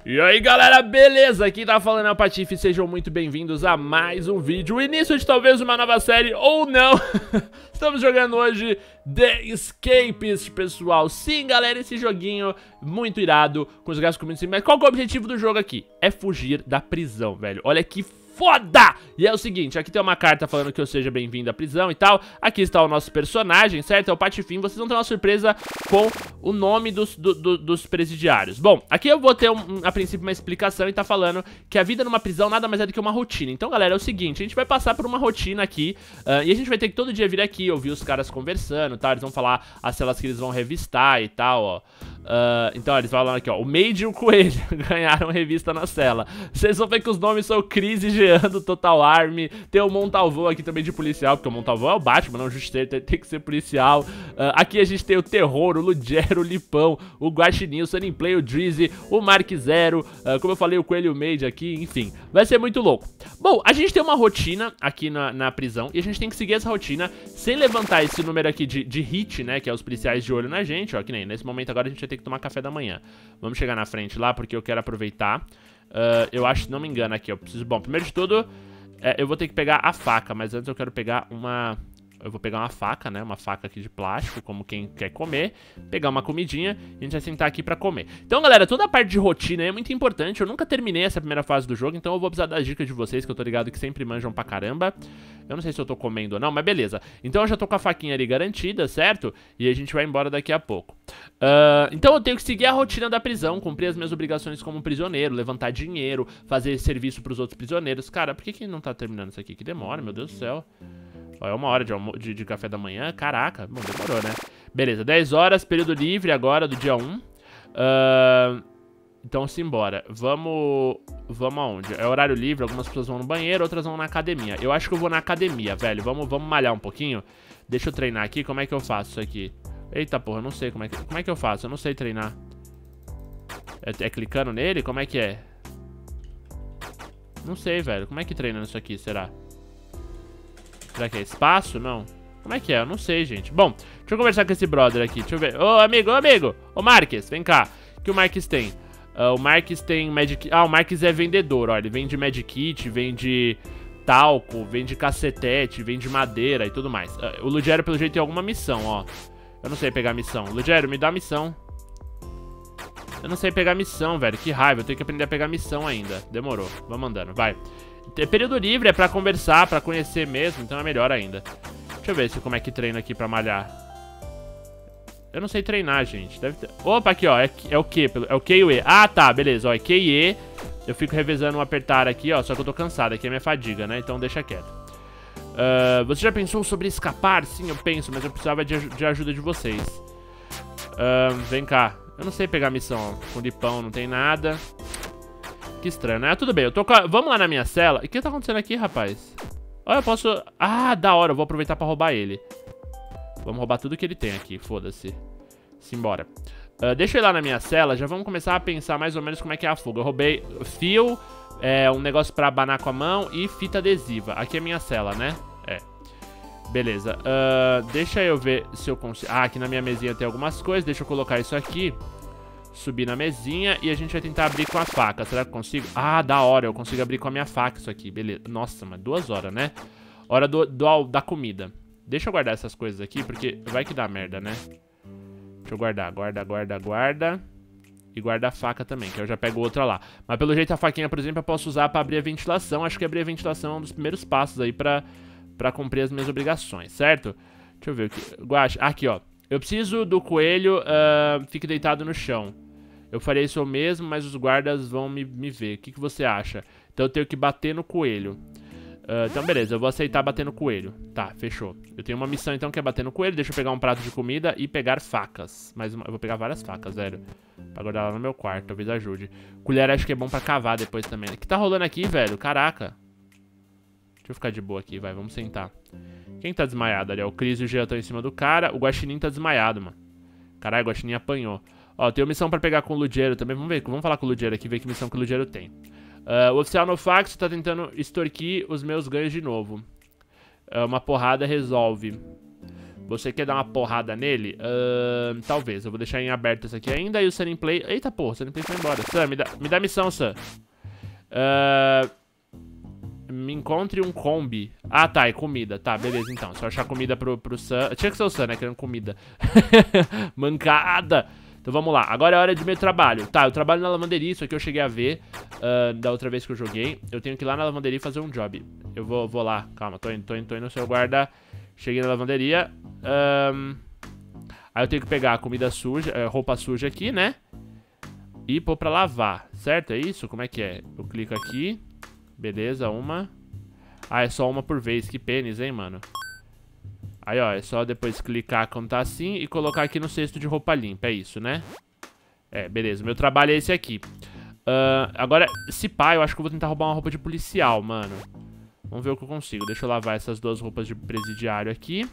E aí galera, beleza? Aqui tá falando é o Patife, sejam muito bem-vindos a mais um vídeo, o início de talvez uma nova série ou não. Estamos jogando hoje The Escapist, pessoal. Sim galera, esse joguinho muito irado, com os gráficos muito simples. Mas qual que é o objetivo do jogo aqui? É fugir da prisão, velho. Olha que foda! E é o seguinte, aqui tem uma carta falando que eu seja bem-vindo à prisão e tal. Aqui está o nosso personagem, certo? É o Patife. Vocês vão ter uma surpresa com o nome dos presidiários. Bom, aqui eu vou ter a princípio uma explicação e tá falando que a vida numa prisão nada mais é do que uma rotina. Então galera, é o seguinte, a gente vai passar por uma rotina aqui e a gente vai ter que todo dia vir aqui, ouvir os caras conversando, tá? Eles vão falar as celas que eles vão revistar e tal, ó. Então eles falam aqui, ó, o Maid e o Coelho ganharam revista na cela. Vocês vão ver que os nomes são Chris e Jean do Total Army. Tem o Montalvão aqui também de policial, porque o Montalvão é o Batman, não o Justiceiro, tem que ser policial. Aqui a gente tem o Terror, o Lugero, o Lipão, o Guaxinim, o Sunny Play, o Drizzy, o Mark Zero, como eu falei, o Coelho e o Maid aqui, enfim. Vai ser muito louco. Bom, a gente tem uma rotina aqui na prisão e a gente tem que seguir essa rotina sem levantar esse número aqui de hit, né, que é os policiais de olho na gente, ó, que nem nesse momento agora a gente vai ter que tomar café da manhã. Vamos chegar na frente lá porque eu quero aproveitar. Eu acho, se não me engano aqui, eu preciso... Bom, primeiro de tudo, eu vou ter que pegar a faca, mas antes eu quero pegar uma... Eu vou pegar uma faca, né, uma faca aqui de plástico, como quem quer comer. Pegar uma comidinha e a gente vai sentar aqui pra comer. Então, galera, toda a parte de rotina é muito importante. Eu nunca terminei essa primeira fase do jogo, então eu vou precisar das dicas de vocês, que eu tô ligado que sempre manjam pra caramba. Eu não sei se eu tô comendo ou não, mas beleza. Então eu já tô com a faquinha ali garantida, certo? E a gente vai embora daqui a pouco. Então eu tenho que seguir a rotina da prisão, cumprir as minhas obrigações como prisioneiro, levantar dinheiro, fazer serviço pros outros prisioneiros. Cara, por que não tá terminando isso aqui? Que demora, meu Deus do céu. Ó, é 1 hora de café da manhã, caraca, bom, demorou, né? Beleza, 10 horas, período livre agora do dia 1. Então simbora, vamos aonde? É horário livre, algumas pessoas vão no banheiro, outras vão na academia. Eu acho que eu vou na academia, velho, vamos malhar um pouquinho. Deixa eu treinar aqui, como é que eu faço isso aqui? Eita porra, eu não sei como é que eu faço, eu não sei treinar. É clicando nele? Como é que é? Não sei, velho, como é que treina nisso aqui, será? Será que é espaço? Não. Como é que é? Eu não sei, gente. Bom, deixa eu conversar com esse brother aqui. Deixa eu ver. Ô, amigo. Ô, Marques, vem cá. O que o Marques tem? O Marques tem Magic... Ah, o Marques é vendedor, ó. Ele vende Magic Kit, vende talco, vende cacetete, vende madeira e tudo mais. O Lugero, pelo jeito, tem alguma missão, ó. Eu não sei pegar missão. Lugero, me dá missão. Eu não sei pegar missão, velho. Que raiva. Eu tenho que aprender a pegar missão ainda. Demorou. Vamos andando. Vai. Período livre é pra conversar, pra conhecer mesmo, então é melhor ainda. Deixa eu ver como é que treina aqui pra malhar. Eu não sei treinar, gente. Deve ter... Opa, aqui, ó. É o Q. É o Q e o E. Ah, tá, beleza. Ó, é Q e E. Eu fico revezando o apertar aqui, ó. Só que eu tô cansado. Aqui é minha fadiga, né? Então deixa quieto. Você já pensou sobre escapar? Sim, eu penso, mas eu precisava de ajuda de vocês. Vem cá. Eu não sei pegar missão, ó. Com lipão não tem nada. Que estranho, né? Tudo bem, eu tô com vamos lá na minha cela. E o que tá acontecendo aqui, rapaz? Olha, eu posso... Ah, da hora, eu vou aproveitar pra roubar ele. Vamos roubar tudo que ele tem aqui, foda-se. Simbora. Deixa eu ir lá na minha cela, já vamos começar a pensar mais ou menos como é que é a fuga. Eu roubei fio, um negócio pra abanar com a mão e fita adesiva. Aqui é a minha cela, né? Beleza. Deixa eu ver se eu consigo... Ah, aqui na minha mesinha tem algumas coisas. Deixa eu colocar isso aqui. Subir na mesinha e a gente vai tentar abrir com a faca. Será que eu consigo? Ah, da hora, eu consigo abrir com a minha faca isso aqui, beleza. Nossa, mas 2 horas, né? Hora da comida. Deixa eu guardar essas coisas aqui, porque vai que dá merda, né? Deixa eu guardar, guarda. E guarda a faca também, que eu já pego outra lá. Mas pelo jeito a faquinha, por exemplo, eu posso usar pra abrir a ventilação. Acho que abrir a ventilação é um dos primeiros passos aí pra cumprir as minhas obrigações, certo? Deixa eu ver o que... Guaxa, aqui, ó. Eu preciso do coelho, fique deitado no chão. Eu faria isso eu mesmo, mas os guardas vão me ver. O que você acha? Então eu tenho que bater no coelho. Então beleza, eu vou aceitar bater no coelho. Tá, fechou. Eu tenho uma missão então que é bater no coelho. Deixa eu pegar um prato de comida e pegar facas. Eu vou pegar várias facas, velho. Pra guardar lá no meu quarto, talvez ajude. Colher acho que é bom pra cavar depois também. O que tá rolando aqui, velho? Caraca. Deixa eu ficar de boa aqui, vai. Vamos sentar. Quem tá desmaiado ali? O Chris e o Jean estão em cima do cara. O Guaxinim tá desmaiado, mano. Caralho, o Guaxinim apanhou. Ó, tem uma missão pra pegar com o Lugero também. Vamos ver, vamos falar com o Lugero aqui, ver que missão que o Lugero tem. O oficial no fax tá tentando extorquir os meus ganhos de novo. Uma porrada resolve. Você quer dar uma porrada nele? Talvez. Eu vou deixar em aberto isso aqui ainda. E o Sunny Play... Eita, porra. O Sunny Play foi embora. Sam, me dá missão, Sam. Me encontre um combi. Ah, tá. É comida. Tá, beleza, então. Só achar comida pro Sam. Tinha que ser o Sam, né? Querendo comida. Mancada. Então vamos lá. Agora é hora de meu trabalho. Tá, eu trabalho na lavanderia. Isso aqui eu cheguei a ver da outra vez que eu joguei. Eu tenho que ir lá na lavanderia e fazer um job. Eu vou lá. Calma, tô indo, seu guarda. Cheguei na lavanderia. Aí eu tenho que pegar a comida suja, roupa suja aqui, né? E pôr pra lavar, certo? É isso? Como é que é? Eu clico aqui. Beleza, uma. Ah, é só uma por vez. Que pênis, hein, mano? Aí, ó, é só depois clicar quando tá assim e colocar aqui no cesto de roupa limpa. É isso, né? É, beleza. Meu trabalho é esse aqui. Agora, se pá, eu acho que eu vou tentar roubar uma roupa de policial, mano. Vamos ver o que eu consigo. Deixa eu lavar essas duas roupas de presidiário aqui.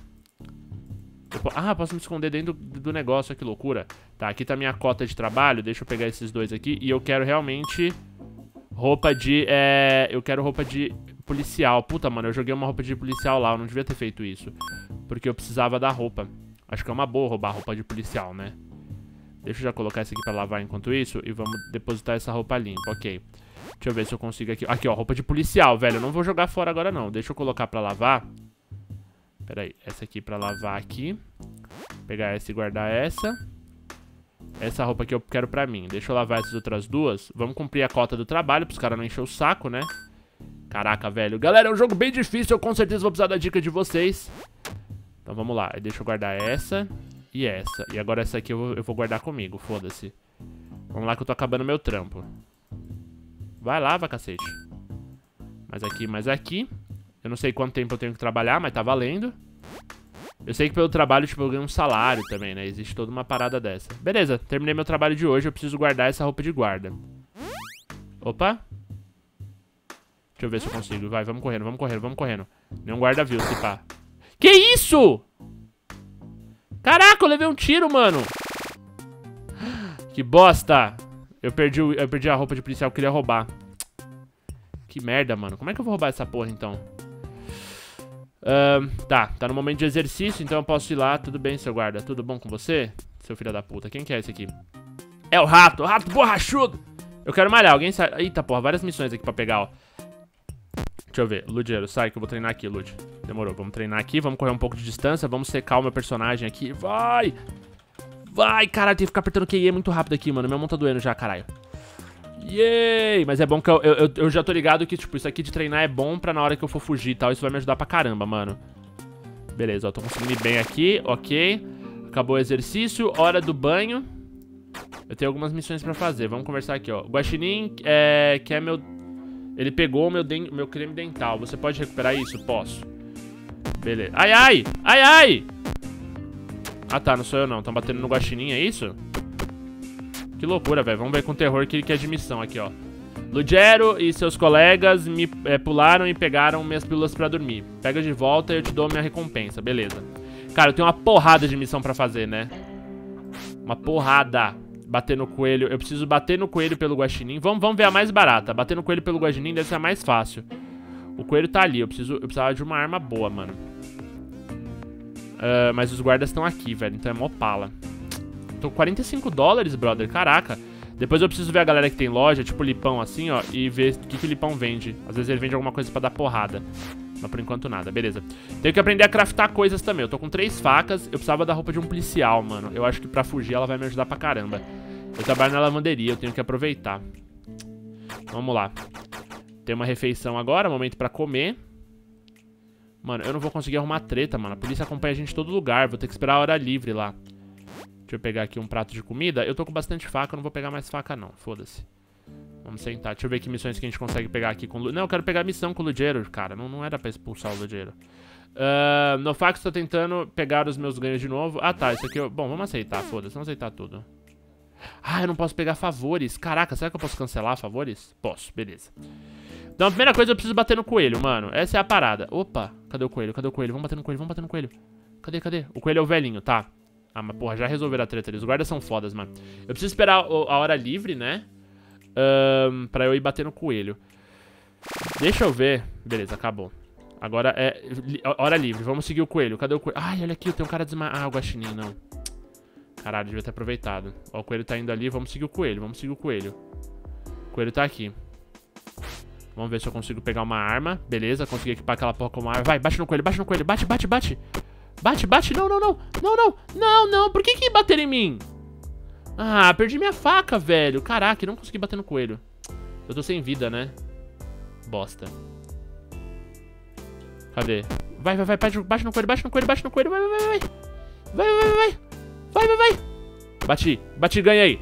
Posso me esconder dentro do negócio. Que loucura. Tá, aqui tá minha cota de trabalho. Deixa eu pegar esses dois aqui. E eu quero realmente roupa de... eu quero roupa de policial. Puta, mano, eu joguei uma roupa de policial lá. Eu não devia ter feito isso. Porque eu precisava da roupa. Acho que é uma boa roubar roupa de policial, né? Deixa eu já colocar essa aqui pra lavar enquanto isso. E vamos depositar essa roupa limpa, ok. Deixa eu ver se eu consigo aqui. Aqui, ó, roupa de policial, velho. Eu não vou jogar fora agora, não. Deixa eu colocar pra lavar. Pera aí, essa aqui pra lavar aqui. Pegar essa e guardar essa. Essa roupa aqui eu quero pra mim. Deixa eu lavar essas outras duas. Vamos cumprir a cota do trabalho, pros caras não encher o saco, né? Caraca, velho. Galera, é um jogo bem difícil. Eu com certeza vou precisar da dica de vocês. Então vamos lá. Deixa eu guardar essa e essa. E agora essa aqui eu vou guardar comigo, foda-se. Vamos lá que eu tô acabando meu trampo. Vai lá, cacete. Mais aqui. Eu não sei quanto tempo eu tenho que trabalhar, mas tá valendo. Eu sei que pelo trabalho, tipo, eu ganho um salário também, né? Existe toda uma parada dessa. Beleza, terminei meu trabalho de hoje. Eu preciso guardar essa roupa de guarda. Opa. Deixa eu ver se eu consigo. Vai, vamos correndo. Nenhum guarda viu, se pá. Que isso? Caraca, eu levei um tiro, mano. Que bosta. Eu perdi a roupa de policial que eu queria roubar. Que merda, mano. Como é que eu vou roubar essa porra, então? Tá no momento de exercício, então eu posso ir lá. Tudo bem, seu guarda? Tudo bom com você? Seu filho da puta. Quem que é esse aqui? É o rato borrachudo. Eu quero malhar. Alguém sai... Eita, porra. Várias missões aqui pra pegar, ó. Deixa eu ver. Ludiero, sai que eu vou treinar aqui, Lud. Demorou. Vamos treinar aqui. Vamos correr um pouco de distância. Vamos secar o meu personagem aqui. Vai! Vai, caralho. Tem que ficar apertando QI muito rápido aqui, mano. Minha mão tá doendo já, caralho. Yay! Mas é bom que eu já tô ligado que, tipo, isso aqui de treinar é bom pra na hora que eu for fugir e tal. Isso vai me ajudar pra caramba, mano. Beleza, ó. Tô conseguindo ir bem aqui. Ok. Acabou o exercício. Hora do banho. Eu tenho algumas missões pra fazer. Vamos conversar aqui, ó. Guaxinim quer meu... Ele pegou meu creme dental. Você pode recuperar isso? Posso. Beleza. Ai, ai! Ai, ai! Ah, tá. Não sou eu, não. Tão batendo no guaxinim, é isso? Que loucura, velho. Vamos ver com o terror que é de missão aqui, ó. Ludgero e seus colegas me pularam e pegaram minhas pílulas pra dormir. Pega de volta e eu te dou minha recompensa. Beleza. Cara, eu tenho uma porrada de missão pra fazer, né? Uma porrada. Bater no coelho. Eu preciso bater no coelho pelo guaxinim. Vamos ver a mais barata. Bater no coelho pelo guaxinim deve ser a mais fácil. O coelho tá ali. Eu precisava de uma arma boa, mano. Mas os guardas estão aqui, velho. Então é mó pala. Tô com 45 dólares, brother. Caraca. Depois eu preciso ver a galera que tem loja, tipo o Lipão assim, ó. E ver o que o Lipão vende. Às vezes ele vende alguma coisa pra dar porrada. Mas por enquanto nada, beleza. Tenho que aprender a craftar coisas também. Eu tô com 3 facas. Eu precisava da roupa de um policial, mano. Eu acho que pra fugir ela vai me ajudar pra caramba. Eu trabalho na lavanderia, eu tenho que aproveitar. Vamos lá. Tem uma refeição agora, momento pra comer. Mano, eu não vou conseguir arrumar treta, mano. A polícia acompanha a gente em todo lugar. Vou ter que esperar a hora livre lá. Deixa eu pegar aqui um prato de comida. Eu tô com bastante faca, eu não vou pegar mais faca não. Foda-se. Vamos sentar. Deixa eu ver que missões que a gente consegue pegar aqui com o... Não, eu quero pegar a missão com o Ludgero, cara. Não era pra expulsar o Ludgero. Nofax tá tentando pegar os meus ganhos de novo. Ah, tá. Isso aqui eu... Bom, vamos aceitar, foda-se. Vamos aceitar tudo. Ah, eu não posso pegar favores. Caraca, será que eu posso cancelar favores? Posso, beleza. Então, a primeira coisa, eu preciso bater no coelho, mano. Essa é a parada. Opa, cadê o coelho? Cadê o coelho? Vamos bater no coelho, vamos bater no coelho. Cadê? O coelho é o velhinho, tá. Ah, mas porra, já resolveram a treta ali. Os guardas são fodas, mano. Eu preciso esperar a hora livre, né? Pra eu ir bater no coelho. Deixa eu ver. Beleza, acabou. Agora é hora livre. Vamos seguir o coelho. Cadê o coelho? Ai, olha aqui, tem um cara desmaiado. Ah, o guaxinim, não. Caralho, devia ter aproveitado. Ó, o coelho tá indo ali. Vamos seguir o coelho. Vamos seguir o coelho. O coelho tá aqui. Vamos ver se eu consigo pegar uma arma. Beleza, consegui equipar aquela porra com uma arma. Vai, bate no coelho, bate no coelho. Bate, bate, bate. Bate, bate. Não, não, não. Não, não. Não, não. Por que bateram em mim? Ah, perdi minha faca, velho. Caraca, não consegui bater no coelho. Eu tô sem vida, né? Bosta. Cadê? Vai, vai, vai. Bate no coelho, bate no coelho, bate no coelho. Vai, vai, vai, vai. Vai, vai, vai, vai. Vai, vai, vai. Bati, bati, ganhei.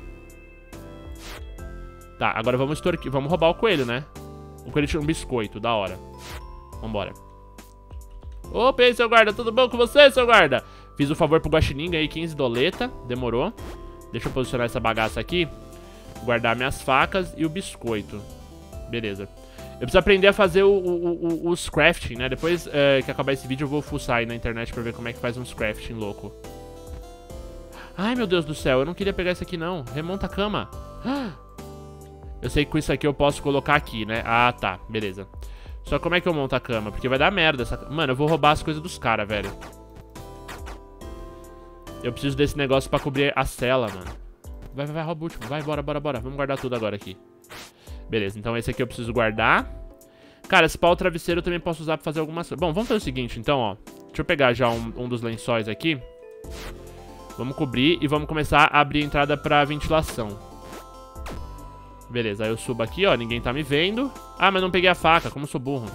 Tá, agora vamos extorquir. Vamos roubar o coelho, né? O coelho tinha um biscoito, da hora. Vambora. Opa, e aí, seu guarda, tudo bom com você, seu guarda? Fiz o favor pro guaxinim, ganhei 15 doleta. Demorou. Deixa eu posicionar essa bagaça aqui. Guardar minhas facas e o biscoito. Beleza. Eu preciso aprender a fazer os crafting, né? Depois que acabar esse vídeo eu vou fuçar aí na internet pra ver como é que faz uns crafting louco. Ai, meu Deus do céu, eu não queria pegar isso aqui não. Remonta a cama. Eu sei que com isso aqui eu posso colocar aqui, né? Ah, tá, beleza. Só como é que eu monto a cama? Porque vai dar merda essa... Mano, eu vou roubar as coisas dos caras, velho. Eu preciso desse negócio pra cobrir a cela, mano. Vai, vai, vai, rouba o último. Vai, bora, bora, bora. Vamos guardar tudo agora aqui. Beleza, então esse aqui eu preciso guardar. Cara, esse pau travesseiro eu também posso usar pra fazer algumas coisas. Bom, vamos fazer o seguinte, então, ó. Deixa eu pegar já um dos lençóis aqui. Vamos cobrir e vamos começar a abrir a entrada pra ventilação. Beleza, aí eu subo aqui, ó. Ninguém tá me vendo. Ah, mas não peguei a faca, como eu sou burro.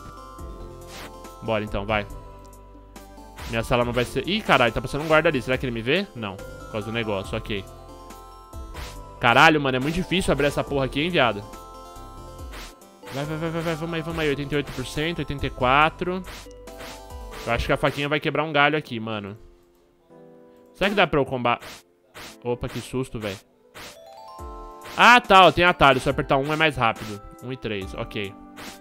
Bora então, vai. Minha sala não vai ser... Ih, caralho, tá passando um guarda ali. Será que ele me vê? Não, por causa do negócio, ok. Caralho, mano, é muito difícil abrir essa porra aqui, hein, viado. Vai, vai, vai, vai, vai, vamos aí, 88%, 84%. Eu acho que a faquinha vai quebrar um galho aqui, mano. Será que dá pra eu combater? Opa, que susto, velho. Ah, tá, ó, tem atalho. Se eu apertar 1 é mais rápido. 1 e 3, ok.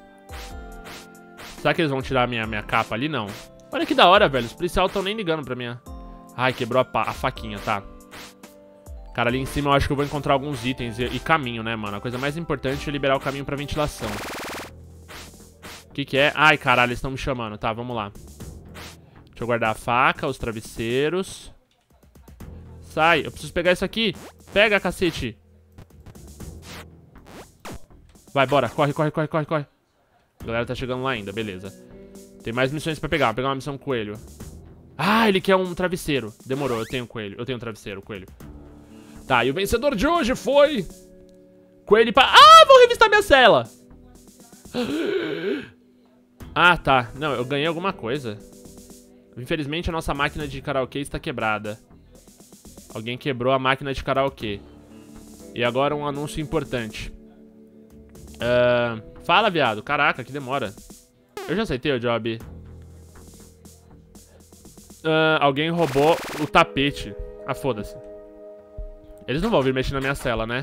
Será que eles vão tirar a minha capa ali? Não. Olha que da hora, velho. Os policiais estão nem ligando pra mim. Ai, quebrou a faquinha, tá. Cara, ali em cima eu acho que eu vou encontrar alguns itens e caminho, né, mano? A coisa mais importante é liberar o caminho pra ventilação. O que é? Ai, caralho, eles estão me chamando. Tá, vamos lá. Deixa eu guardar a faca, os travesseiros. Sai, eu preciso pegar isso aqui. Pega, cacete. Vai, bora. Corre, corre, corre, corre, corre. A galera tá chegando lá ainda, beleza. Tem mais missões pra pegar. Vou pegar uma missão com o coelho. Ah, ele quer um travesseiro. Demorou, eu tenho coelho. Eu tenho um travesseiro, coelho. Tá, e o vencedor de hoje foi... Coelho pra... Ah, vou revistar minha cela. Ah, tá. Não, eu ganhei alguma coisa. Infelizmente a nossa máquina de karaokê está quebrada. Alguém quebrou a máquina de karaokê. E agora um anúncio importante. Fala, viado. Caraca, que demora. Eu já aceitei o job. Alguém roubou o tapete. Ah, foda-se. Eles não vão vir mexer na minha cela, né?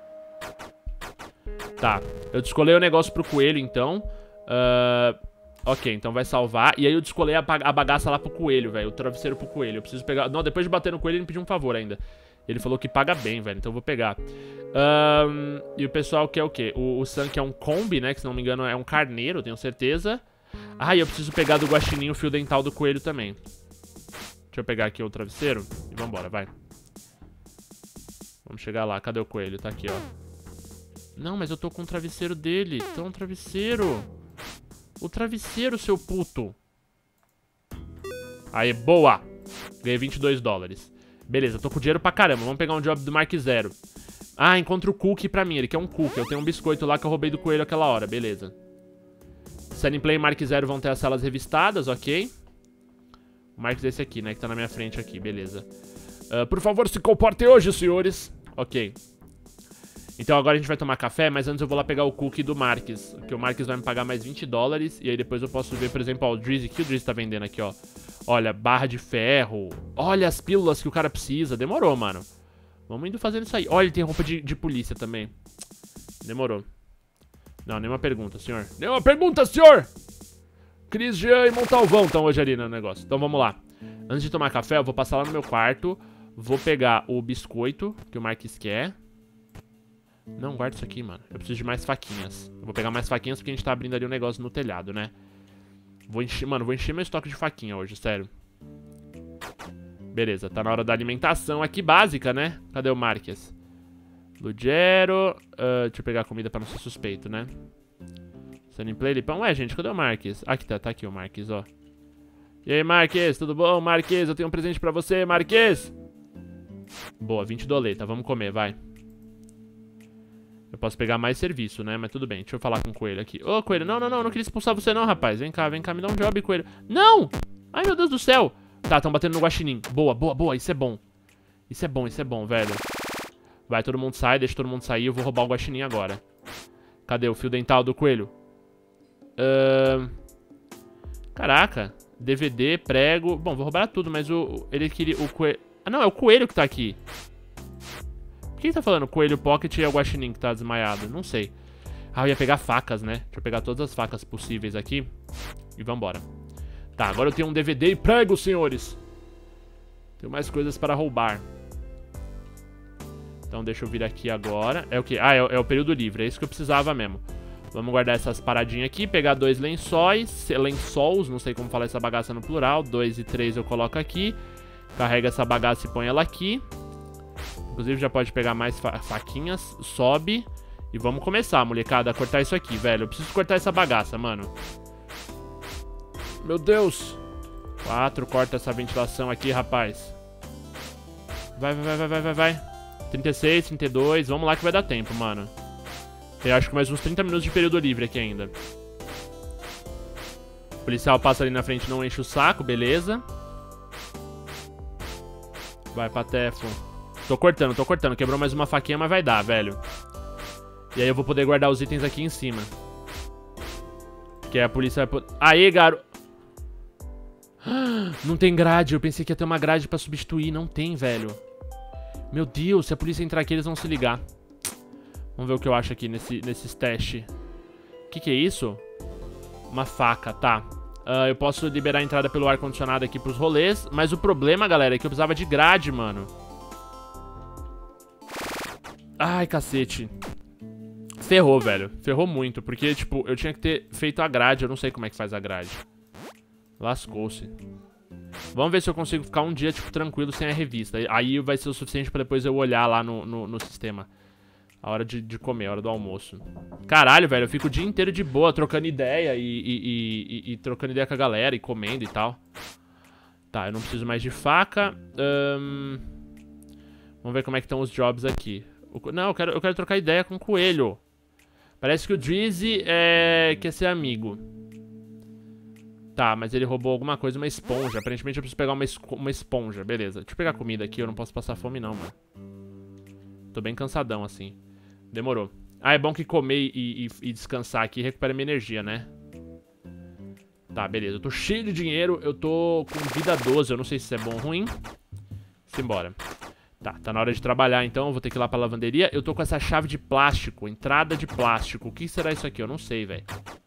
Tá. Eu descolei o negócio pro coelho, então. Ok, então vai salvar. E aí eu descolei a bagaça lá pro coelho, velho. O travesseiro pro coelho. Eu preciso pegar... Não, depois de bater no coelho, ele me pediu um favor ainda. Ele falou que paga bem, velho. Então eu vou pegar. E o pessoal quer o quê? O Sam quer um Kombi, né? Que se não me engano é um carneiro, tenho certeza. Ah, e eu preciso pegar do guaxinim o fio dental do coelho também. Deixa eu pegar aqui o travesseiro. E vambora, vai. Vamos chegar lá. Cadê o coelho? Tá aqui, ó. Não, mas eu tô com o travesseiro dele. Então, um travesseiro. O travesseiro, seu puto. Aí, boa. Ganhei 22 dólares. Beleza, tô com dinheiro pra caramba. Vamos pegar um job do Mark Zero. Ah, encontra o cookie pra mim. Ele quer um cookie. Eu tenho um biscoito lá que eu roubei do coelho aquela hora. Beleza. Sunny Play e Mark Zero vão ter as salas revistadas, ok. O Mark desse aqui, né? Que tá na minha frente aqui. Beleza. Por favor, se comportem hoje, senhores. Ok. Então agora a gente vai tomar café, mas antes eu vou lá pegar o cookie do Marques. Que o Marques vai me pagar mais 20 dólares. E aí depois eu posso ver, por exemplo, ó, o Drizzy. O que o Drizzy tá vendendo aqui, ó? Olha, barra de ferro. Olha as pílulas que o cara precisa. Demorou, mano. Vamos indo fazendo isso aí. Olha, ele tem roupa de polícia também. Demorou. Não, nenhuma pergunta, senhor. Nenhuma pergunta, senhor! Cris, Jean e Montalvão estão hoje ali no negócio. Então vamos lá. Antes de tomar café, eu vou passar lá no meu quarto. Vou pegar o biscoito que o Marques quer. Não, guarda isso aqui, mano. Eu preciso de mais faquinhas. Eu vou pegar mais faquinhas porque a gente tá abrindo ali um negócio no telhado, né? Vou encher, mano, vou encher meu estoque de faquinha hoje, sério. Beleza, tá na hora da alimentação aqui básica, né? Cadê o Marques? Lugero. Deixa eu pegar a comida pra não ser suspeito, né? Sunny Play, Lipão. Ué, gente, cadê o Marques? Aqui tá aqui o Marques, ó. E aí, Marques, tudo bom? Marques, eu tenho um presente pra você, Marques. Boa, 20 doleta, vamos comer, vai. Eu posso pegar mais serviço, né? Mas tudo bem, deixa eu falar com o Coelho aqui. Ô, Coelho, não queria expulsar você não, rapaz. Vem cá, me dá um job, Coelho. Não! Ai, meu Deus do céu. Tá, tão batendo no guaxinim. Boa, isso é bom. Isso é bom, velho. Vai, todo mundo sai, deixa todo mundo sair. Eu vou roubar o guaxinim agora. Cadê o fio dental do Coelho? Caraca. DVD, prego. Bom, vou roubar tudo, mas ele queria... O Coelho... Ah, não, é o Coelho que tá aqui. Por que tá falando Coelho Pocket e é o guaxinim que tá desmaiado? Não sei. Ah, eu ia pegar facas, né? Deixa eu pegar todas as facas possíveis aqui. E vambora. Tá, agora eu tenho um DVD e prego, senhores. Tenho mais coisas para roubar. Então deixa eu vir aqui agora. É o quê? Ah, é o período livre. É isso que eu precisava mesmo. Vamos guardar essas paradinhas aqui. Pegar 2 lençóis. Lençóis, não sei como falar essa bagaça no plural. 2 e 3 eu coloco aqui. Carrega essa bagaça e põe ela aqui. Inclusive já pode pegar mais faquinhas. Sobe. E vamos começar, molecada, a cortar isso aqui, velho. Eu preciso cortar essa bagaça, mano. Meu Deus. 4, corta essa ventilação aqui, rapaz. Vai. 36, 32. Vamos lá que vai dar tempo, mano. Tem acho que mais uns 30 minutos de período livre aqui ainda. O policial passa ali na frente e não enche o saco, beleza. Vai, Patefo. Tô cortando. Quebrou mais uma faquinha, mas vai dar, velho. E aí eu vou poder guardar os itens aqui em cima. Que aí a polícia vai poder... Aê, garoto! Não tem grade. Eu pensei que ia ter uma grade pra substituir. Não tem, velho. Meu Deus, se a polícia entrar aqui, eles vão se ligar. Vamos ver o que eu acho aqui nesses testes. O que é isso? Uma faca, tá. Eu posso liberar a entrada pelo ar-condicionado aqui pros rolês. Mas o problema, galera, é que eu precisava de grade, mano. Ai, cacete. Ferrou, velho. Ferrou muito. Porque, tipo, eu tinha que ter feito a grade. Eu não sei como é que faz a grade. Lascou-se. Vamos ver se eu consigo ficar um dia, tipo, tranquilo sem a revista. Aí vai ser o suficiente pra depois eu olhar lá no sistema. A hora de comer, a hora do almoço. Caralho, velho, eu fico o dia inteiro de boa, trocando ideia e trocando ideia com a galera e comendo e tal. Tá, eu não preciso mais de faca. Vamos ver como é que estão os jobs aqui. Não, eu quero trocar ideia com o Coelho. Parece que o Drizzy quer ser amigo. Tá, mas ele roubou alguma coisa, uma esponja. Aparentemente eu preciso pegar uma esponja. Beleza, deixa eu pegar comida aqui, eu não posso passar fome não, mano. Tô bem cansadão, assim. Demorou. Ah, é bom que comer e descansar aqui recupera minha energia, né? Tá, beleza. Eu tô cheio de dinheiro, eu tô com vida 12. Eu não sei se isso é bom ou ruim. Simbora. Tá na hora de trabalhar, então. Eu vou ter que ir lá pra lavanderia. Eu tô com essa chave de plástico, entrada de plástico. O que será isso aqui? Eu não sei, velho.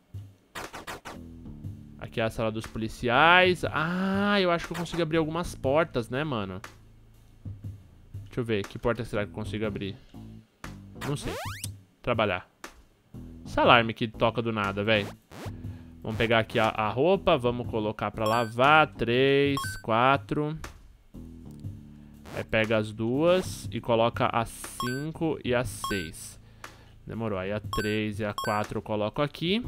Aqui é a sala dos policiais. Ah, eu acho que eu consigo abrir algumas portas, né, mano? Deixa eu ver. Que porta será que eu consigo abrir? Não sei. Trabalhar. Esse alarme que toca do nada, velho. Vamos pegar aqui a roupa. Vamos colocar pra lavar. 3, 4. Aí pega as 2 e coloca a 5 e a 6. Demorou. Aí a 3 e a 4 eu coloco aqui.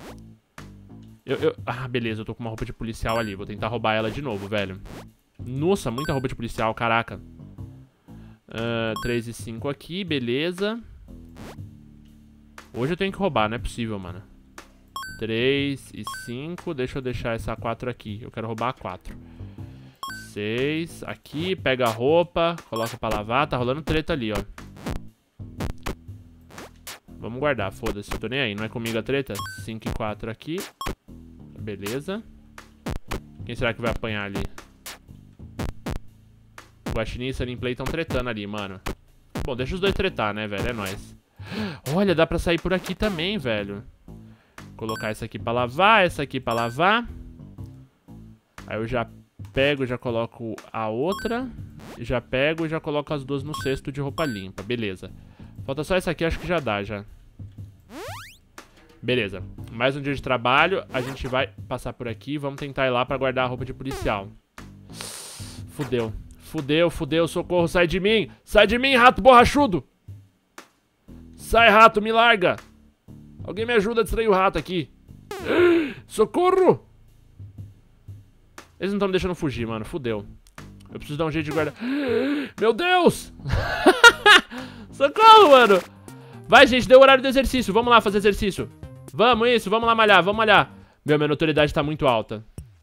Ah, beleza. Eu tô com uma roupa de policial ali. Vou tentar roubar ela de novo, velho. Nossa, muita roupa de policial. Caraca. 3 e 5 aqui. Beleza. Hoje eu tenho que roubar. Não é possível, mano. 3 e 5. Deixa eu deixar essa 4 aqui. Eu quero roubar a 4. 6. Aqui. Pega a roupa. Coloca pra lavar. Tá rolando treta ali, ó. Vamos guardar. Foda-se. Eu tô nem aí. Não é comigo a treta? 5 e 4 aqui. Beleza. Quem será que vai apanhar ali? O Guaxinim e Sunny Play estão tretando ali, mano. Bom, deixa os dois tretar, né, velho? É nóis. Olha, dá pra sair por aqui também, velho. Colocar essa aqui pra lavar, essa aqui pra lavar. Aí eu já pego, já coloco a outra. Já pego e já coloco as duas no cesto de roupa limpa. Beleza. Falta só essa aqui, acho que já dá, já. Beleza. Mais um dia de trabalho. A gente vai passar por aqui. Vamos tentar ir lá pra guardar a roupa de policial. Fudeu. Fudeu, fudeu. Socorro, sai de mim. Sai de mim, rato borrachudo. Sai, rato, me larga. Alguém me ajuda a distrair o rato aqui. Socorro. Eles não estão me deixando fugir, mano. Fudeu. Eu preciso dar um jeito de guardar. Meu Deus. Socorro, mano. Vai, gente, deu o horário do exercício. Vamos lá fazer exercício. Vamos, isso, vamos lá malhar, vamos malhar. Minha notoriedade tá muito alta.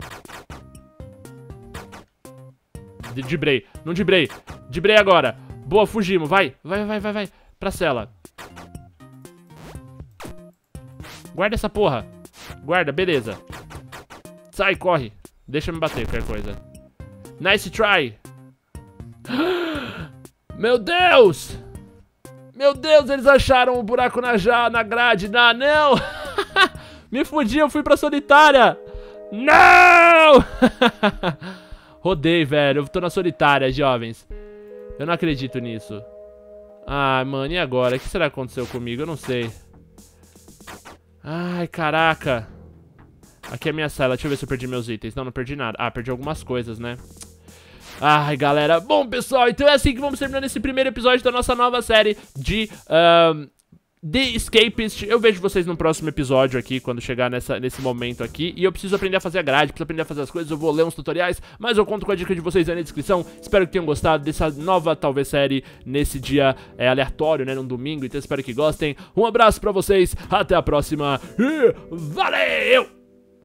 Dibrei, não dibrei. Dibrei agora. Boa, fugimos, vai. Vai. Pra cela. Guarda essa porra. Guarda, beleza. Sai, corre. Deixa eu me bater, qualquer coisa. Nice try. Meu Deus. Meu Deus, eles acharam um buraco na grade. Não. Me fudi, eu fui pra solitária. Não. Rodei, velho. Eu tô na solitária, jovens. Eu não acredito nisso. Ah, mano, e agora? O que será que aconteceu comigo? Eu não sei. Ai, caraca. Aqui é a minha cela. Deixa eu ver se eu perdi meus itens. Não perdi nada. Ah, perdi algumas coisas, né? Ai, galera. Bom, pessoal, então é assim que vamos terminando esse primeiro episódio da nossa nova série de The Escapist. Eu vejo vocês no próximo episódio aqui, quando chegar nesse momento aqui. E eu preciso aprender a fazer a grade, preciso aprender a fazer as coisas. Eu vou ler uns tutoriais, mas eu conto com a dica de vocês aí na descrição. Espero que tenham gostado dessa nova, talvez, série nesse dia aleatório, né, num domingo. Então espero que gostem. Um abraço pra vocês, até a próxima e valeu!